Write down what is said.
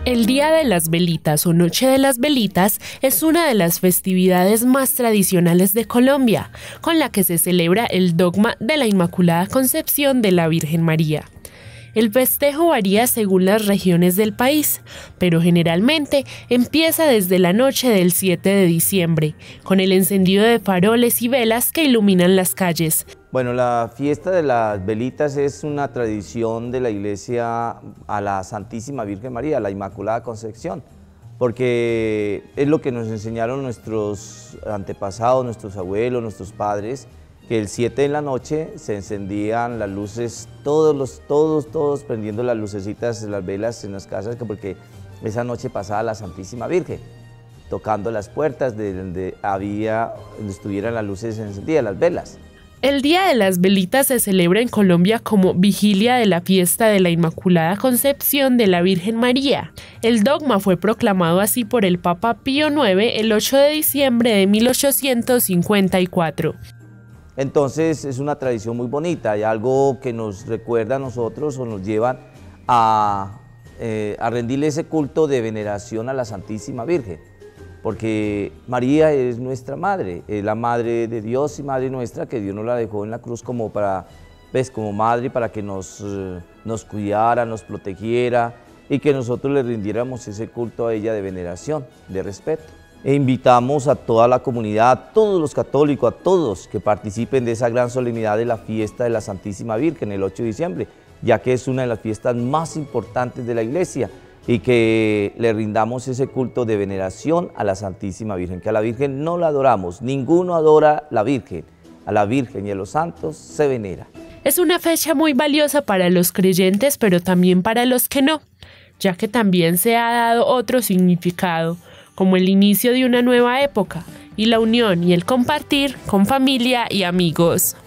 El Día de las Velitas o Noche de las Velitas es una de las festividades más tradicionales de Colombia, con la que se celebra el dogma de la Inmaculada Concepción de la Virgen María. El festejo varía según las regiones del país, pero generalmente empieza desde la noche del 7 de diciembre, con el encendido de faroles y velas que iluminan las calles. Bueno, la fiesta de las velitas es una tradición de la Iglesia a la Santísima Virgen María, a la Inmaculada Concepción, porque es lo que nos enseñaron nuestros antepasados, nuestros abuelos, nuestros padres, que el 7 de la noche se encendían las luces, todos prendiendo las lucecitas de las velas en las casas, porque esa noche pasaba la Santísima Virgen, tocando las puertas de donde estuvieran las luces encendidas, las velas. El Día de las Velitas se celebra en Colombia como vigilia de la fiesta de la Inmaculada Concepción de la Virgen María. El dogma fue proclamado así por el Papa Pío IX el 8 de diciembre de 1854. Entonces es una tradición muy bonita y algo que nos recuerda a nosotros o nos lleva a rendirle ese culto de veneración a la Santísima Virgen, porque María es nuestra madre, es la madre de Dios y madre nuestra, que Dios nos la dejó en la cruz como madre para que nos cuidara, nos protegiera y que nosotros le rindiéramos ese culto a ella de veneración, de respeto. E invitamos a toda la comunidad, a todos los católicos, a todos que participen de esa gran solemnidad de la fiesta de la Santísima Virgen el 8 de diciembre, ya que es una de las fiestas más importantes de la Iglesia, y que le rindamos ese culto de veneración a la Santísima Virgen, que a la Virgen no la adoramos, ninguno adora a la Virgen y a los santos se venera. Es una fecha muy valiosa para los creyentes, pero también para los que no, ya que también se ha dado otro significado, como el inicio de una nueva época, y la unión y el compartir con familia y amigos.